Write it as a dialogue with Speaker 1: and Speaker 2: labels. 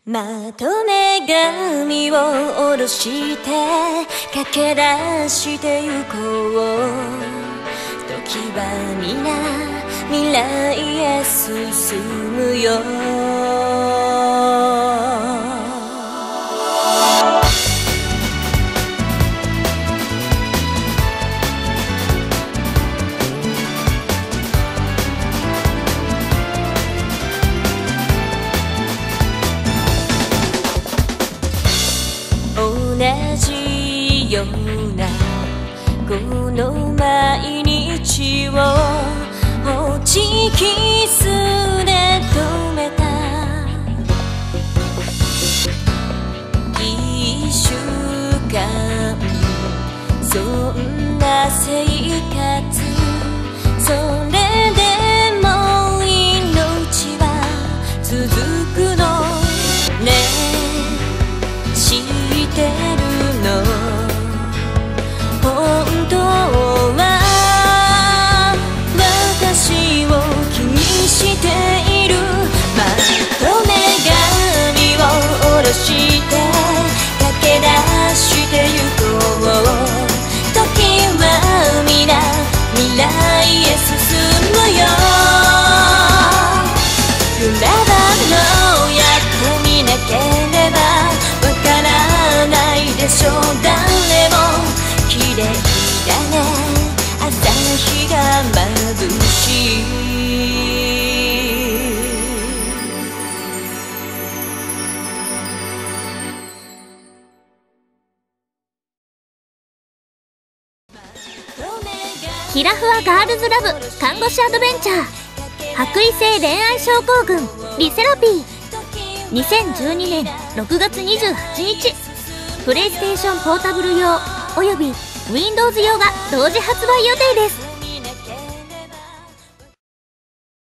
Speaker 1: まとめ髪を下ろして駆け出してゆこう。時は皆未来へ進むよ。同じようなこの毎日をホチキスで止めた。一週間そんな生活、それでも命は続くのね。知ってるの本当は私を気にしている。まとめ髪を下ろして駆け出してゆこう。時は皆未来へ進むよ。グラバーのやってみなければわからないでしょう。誰も綺麗だね、朝日が眩しい。
Speaker 2: キラフワガールズラブ看護師アドベンチャー白衣性恋愛症候群リセラピー。2012年6月28日、プレイステーションポータブル用および Windows 用が同時発売予定です。